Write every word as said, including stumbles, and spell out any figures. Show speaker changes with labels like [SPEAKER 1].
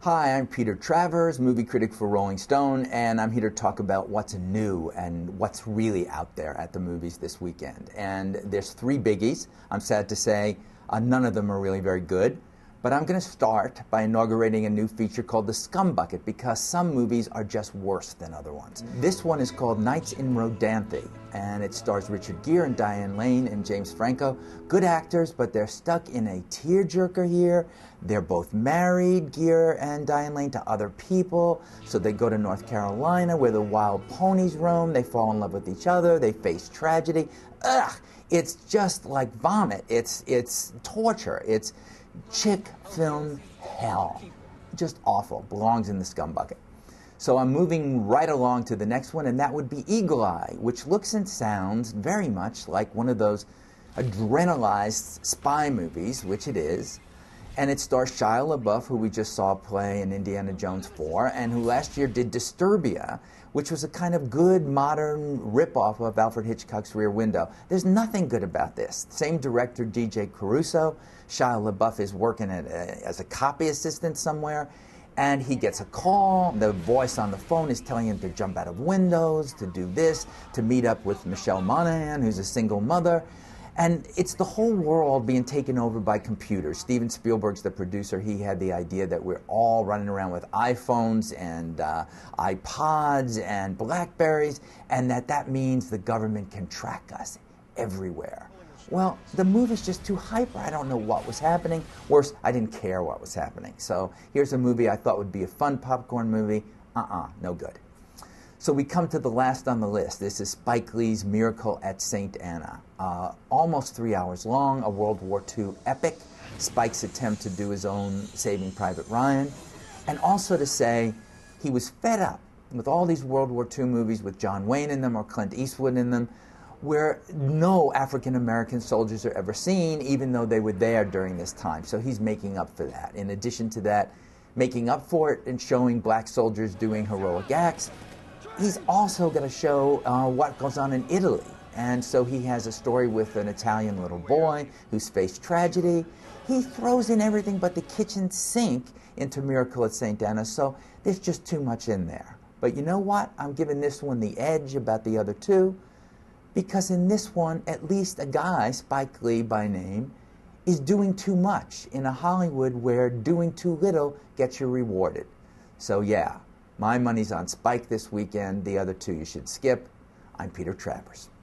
[SPEAKER 1] Hi, I'm Peter Travers, movie critic for Rolling Stone, and I'm here to talk about what's new and what's really out there at the movies this weekend. And there's three biggies. I'm sad to say uh, none of them are really very good. But I'm going to start by inaugurating a new feature called the Scum Bucket, because some movies are just worse than other ones. This one is called Nights in Rodanthe, and it stars Richard Gere and Diane Lane and James Franco. Good actors, but they're stuck in a tearjerker here. They're both married, Gere and Diane Lane, to other people. So they go to North Carolina where the wild ponies roam. They fall in love with each other. They face tragedy. Ugh! It's just like vomit. It's, it's torture. It's chick film hell. Just awful. Belongs in the Scum Bucket. So I'm moving right along to the next one, and that would be Eagle Eye, which looks and sounds very much like one of those adrenalized spy movies, which it is. And it stars Shia LaBeouf, who we just saw play in Indiana Jones four, and who last year did Disturbia, which was a kind of good, modern ripoff of Alfred Hitchcock's Rear Window. There's nothing good about this. Same director, D J Caruso. Shia LaBeouf is working at a, as a copy assistant somewhere, and he gets a call. The voice on the phone is telling him to jump out of windows, to do this, to meet up with Michelle Monaghan, who's a single mother. And it's the whole world being taken over by computers. Steven Spielberg's the producer. He had the idea that we're all running around with iPhones and uh, iPods and Blackberries, and that that means the government can track us everywhere. Well, the movie's just too hyper. I don't know what was happening. Worse, I didn't care what was happening. So here's a movie I thought would be a fun popcorn movie. Uh-uh, no good. So we come to the last on the list. This is Spike Lee's Miracle at Saint Anna. Uh, almost three hours long, a World War Two epic. Spike's attempt to do his own Saving Private Ryan. And also to say he was fed up with all these World War Two movies with John Wayne in them or Clint Eastwood in them, where no African-American soldiers are ever seen, even though they were there during this time. So he's making up for that. In addition to that, making up for it and showing black soldiers doing heroic acts, he's also going to show uh, what goes on in Italy. And so he has a story with an Italian little boy who's faced tragedy. He throws in everything but the kitchen sink into Miracle at Saint Anna, so there's just too much in there. But you know what? I'm giving this one the edge about the other two, because in this one, at least a guy, Spike Lee by name, is doing too much in a Hollywood where doing too little gets you rewarded. So yeah, my money's on Spike this weekend. The other two you should skip. I'm Peter Travers.